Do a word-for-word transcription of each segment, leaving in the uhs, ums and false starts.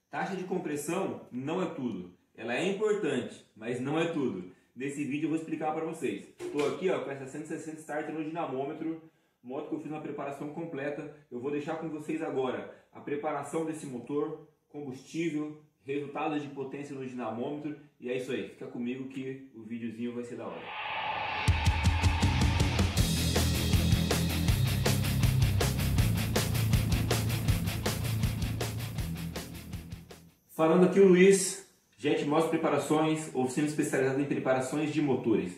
Taxa de compressão não é tudo. Ela é importante, mas não é tudo. Nesse vídeo eu vou explicar para vocês. Estou aqui ó, com essa cento e sessenta starter no dinamômetro, moto que eu fiz uma preparação completa. Eu vou deixar com vocês agora a preparação desse motor, combustível, resultados de potência no dinamômetro. E é isso aí, fica comigo que o videozinho vai ser da hora. Falando aqui o Luiz, Jetmotos Preparações, oficina especializada em preparações de motores.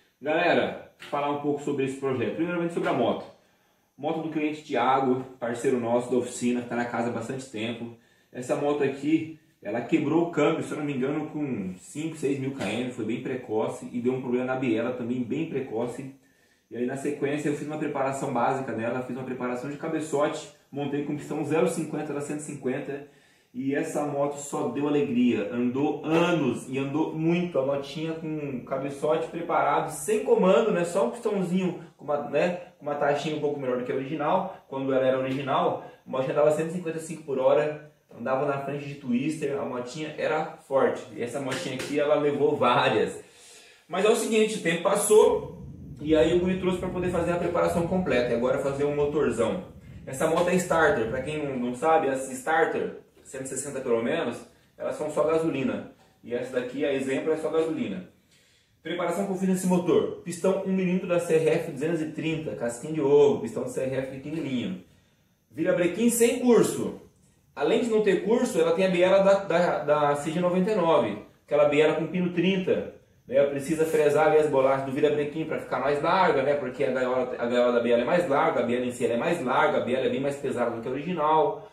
Galera, falar um pouco sobre esse projeto. Primeiramente sobre a moto. Moto do cliente Thiago, parceiro nosso da oficina, que está na casa há bastante tempo. Essa moto aqui, ela quebrou o câmbio, se eu não me engano, com cinco, seis mil quilômetros, foi bem precoce e deu um problema na biela também bem precoce. E aí na sequência eu fiz uma preparação básica dela, fiz uma preparação de cabeçote, montei com pistão zero vírgula cinquenta da cento e cinquenta. E essa moto só deu alegria, andou anos e andou muito. A motinha com cabeçote preparado, sem comando, né? Só um pistãozinho com uma, né? com uma taxinha um pouco melhor do que a original. Quando ela era original, a motinha dava cento e cinquenta e cinco por hora, andava na frente de twister, a motinha era forte. E essa motinha aqui, ela levou várias. Mas é o seguinte, o tempo passou e aí o Guri trouxe para poder fazer a preparação completa. E agora fazer um motorzão. Essa moto é starter, para quem não, não sabe, essa starter cento e sessenta pelo menos, elas são só gasolina. E essa daqui, a exemplo, é só gasolina. Preparação que eu fiz nesse motor. Pistão um milímetro da C R F duzentos e trinta, casquinha de ovo, pistão de C R F pequenininho. Virabrequim sem curso. Além de não ter curso, ela tem a biela da, da, da C G noventa e nove. Aquela biela com pino trinta. Né? Precisa fresar ali as bolachas do virabrequim para ficar mais larga, né? Porque a gaiola, a gaiola da biela é mais larga, a biela em si é mais larga, a biela é bem mais pesada do que a original.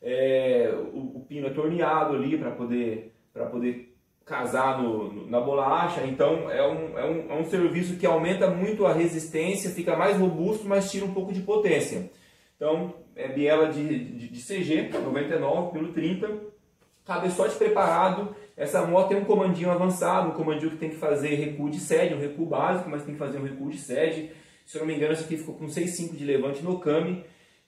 É, o, o pino é torneado ali para poder, para poder casar no, no, na bolacha. Então é um, é, um, é um serviço que aumenta muito a resistência, fica mais robusto, mas tira um pouco de potência. Então é biela de, de, de C G noventa e nove, pino trinta, cabeçote preparado. Essa moto tem um comandinho avançado, um comandinho que tem que fazer recuo de sede, um recuo básico, mas tem que fazer um recuo de sede. Se eu não me engano, esse aqui ficou com seis vírgula cinco de levante no came.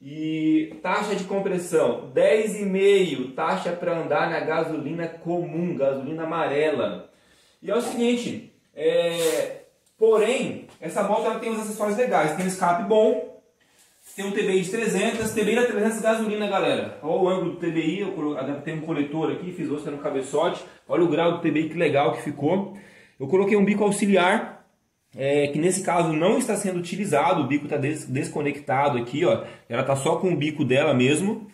E taxa de compressão dez vírgula cinco, taxa para andar na gasolina comum, gasolina amarela. E é o seguinte, é... porém, essa moto ela tem uns acessórios legais, tem um escape bom, tem um T B I de trezentos, T B I da trezentos gasolina, galera. Olha o ângulo do T B I, eu adaptei um coletor aqui, fiz ostra no cabeçote, olha o grau do T B I, que legal que ficou. Eu coloquei um bico auxiliar, É, que nesse caso não está sendo utilizado, o bico está des desconectado aqui, ó. Ela está só com o bico dela mesmo.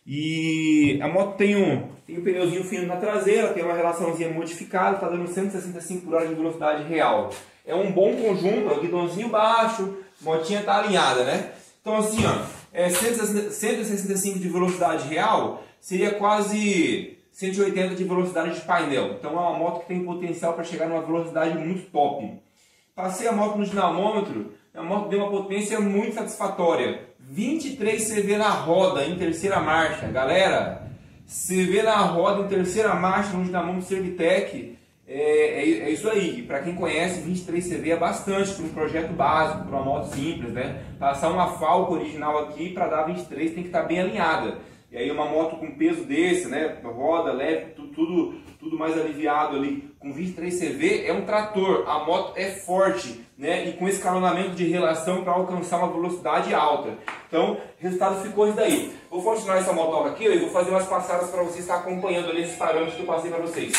E a moto tem um, tem um pneuzinho fino na traseira, tem uma relaçãozinha modificada, está dando cento e sessenta e cinco por hora de velocidade real. É um bom conjunto, ó, guidãozinho baixo, motinha está alinhada, né? Então assim, ó, é cento e sessenta e cinco de velocidade real seria quase cento e oitenta de velocidade de painel. Então é uma moto que tem potencial para chegar numa velocidade muito top. Passei a moto no dinamômetro, a moto deu uma potência muito satisfatória. vinte e três C V na roda, em terceira marcha. Galera, C V na roda em terceira marcha no dinamômetro Servitec, é, é, é isso aí. Para quem conhece, vinte e três C V é bastante para um projeto básico, para uma moto simples, né? Passar uma Falco original aqui para dar vinte e três tem que estar bem alinhada. E aí uma moto com peso desse, né? Roda, leve, tudo, tudo, tudo mais aliviado ali, com vinte e três C V, é um trator. A moto é forte, né? E com escalonamento de relação para alcançar uma velocidade alta. Então, o resultado ficou isso daí. Vou continuar essa motoca aqui e vou fazer umas passadas para vocês estar acompanhando ali esses parâmetros que eu passei para vocês.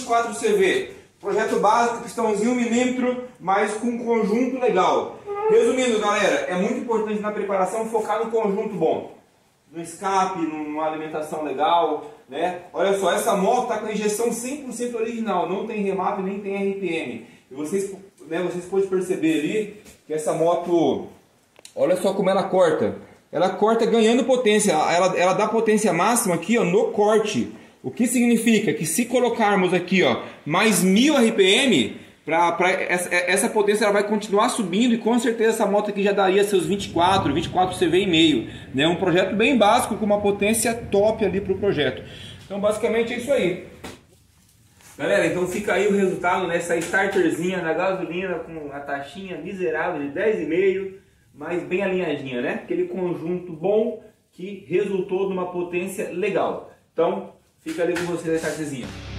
quatro C V. Projeto básico, pistãozinho um milímetro, mas com um conjunto legal. Resumindo, galera, é muito importante na preparação focar no conjunto bom. No escape, numa alimentação legal, né? Olha só, essa moto está com a injeção cem por cento original, não tem remap nem tem R P M. E vocês, né, vocês podem perceber ali que essa moto, olha só como ela corta. Ela corta ganhando potência, ela, ela dá potência máxima aqui, ó, no corte. O que significa que se colocarmos aqui, ó, mais mil R P M, pra, pra essa, essa potência ela vai continuar subindo e com certeza essa moto aqui já daria seus vinte e quatro, vinte e quatro C V e meio, né? Um projeto bem básico com uma potência top ali para o projeto. Então basicamente é isso aí. Galera, então fica aí o resultado nessa starterzinha da gasolina com a taxinha miserável de dez e meio, mas bem alinhadinha, né? Aquele conjunto bom que resultou numa potência legal. Então fica ali com vocês a starterzinha.